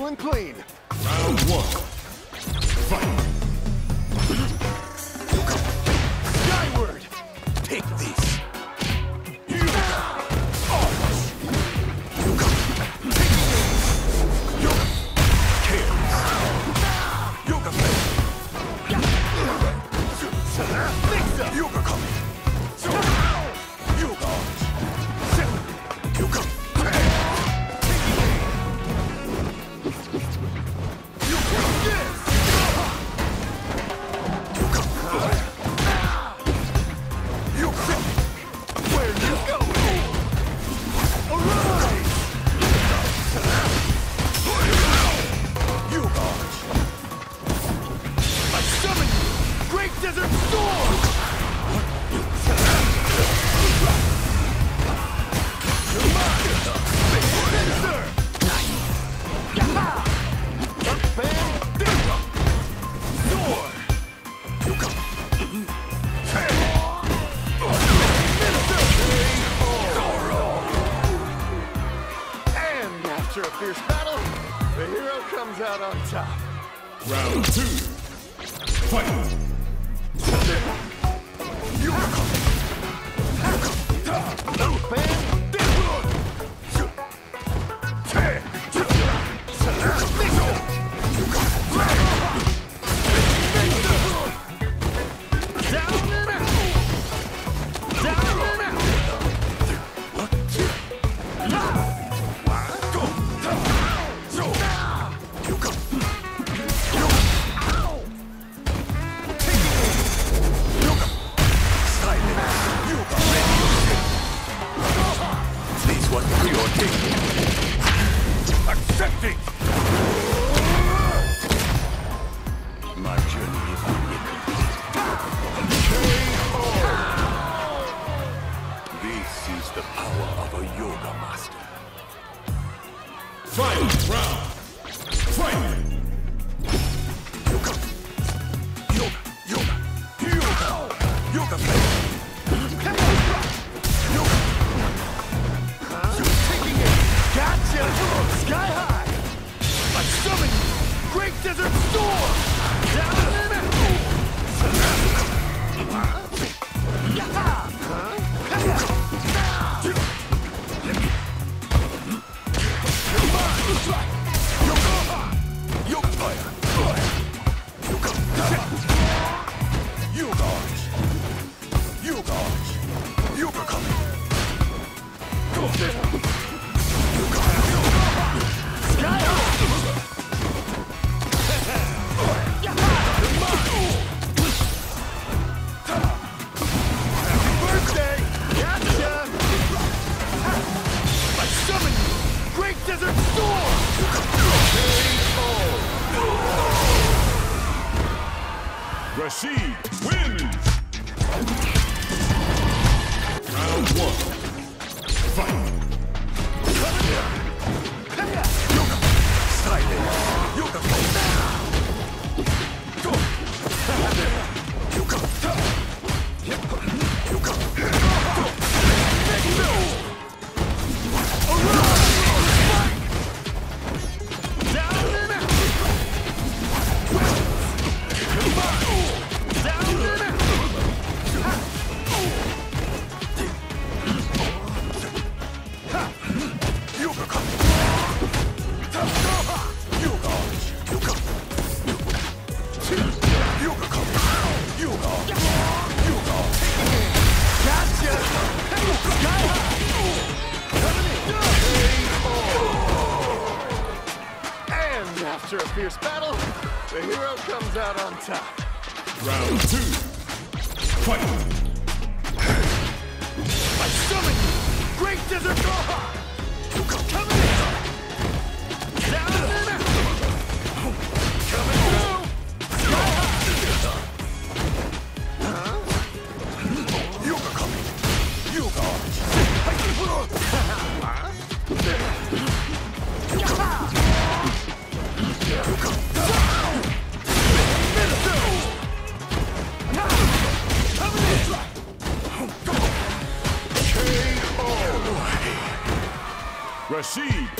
and clean. Round one. Fight. Skyward! Take this. Desert Storm! And after a fierce battle, the hero comes out on top. Round two. Fight. Accepting! My journey is This is the power of a yoga master. Fight round! Fight! Yoga play! Gotcha! Sky high! I summon you! Great Desert Storm! Down and out! Desert Storm! Rashid wins! Round one. Fight! After a fierce battle, the hero comes out on top. Round two. Fight! I summon you! Great Desert Storm! Coming in! Down and out! Coming through! Sky high! Yoga coming! Yoga! Rashid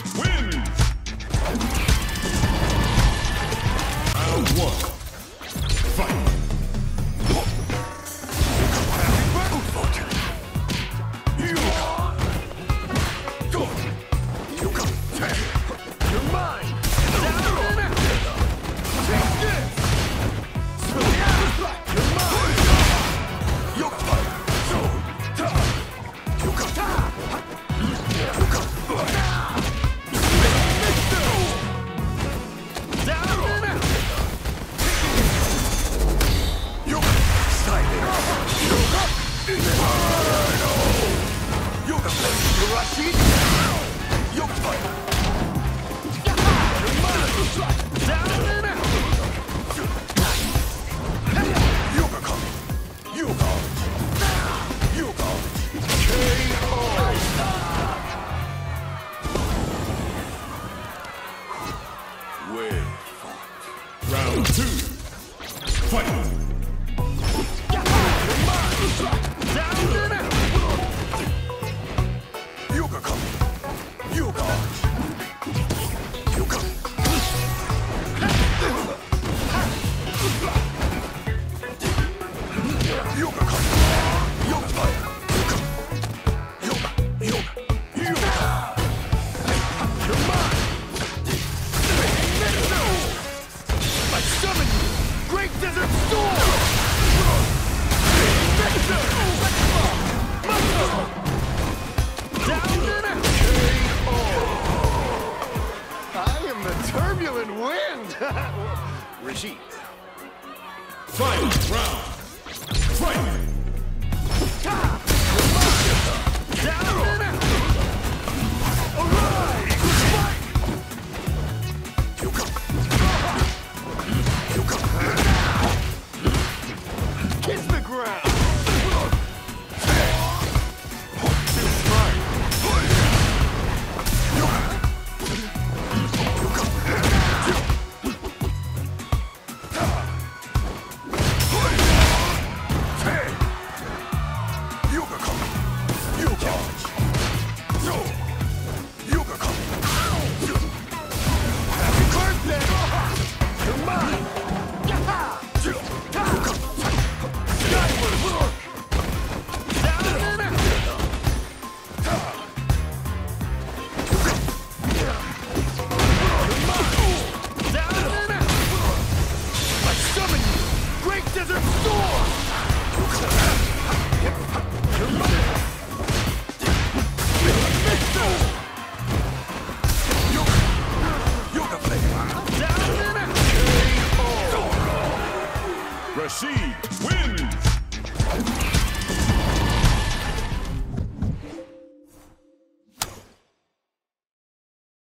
Fight! Down and out! Yoga come. Yoga. Yoga. Yoga come. Yoga fire. Yoga. Yoga. Yoga. Come on! I summon you! Great Desert Storm! Down and out! I am the turbulent wind! Regime. Final round. Fight! Down and out! Alright! Fight! Yoga. Yoga. Kiss the ground! Yoga come. Yoga. No. Yoga come. Happy birthday! Come on! Skyward look! Down and out! Come on! Down and out! I summon you! Great Desert Storm! Come on! Yoga flame. Down and out! Rashid wins!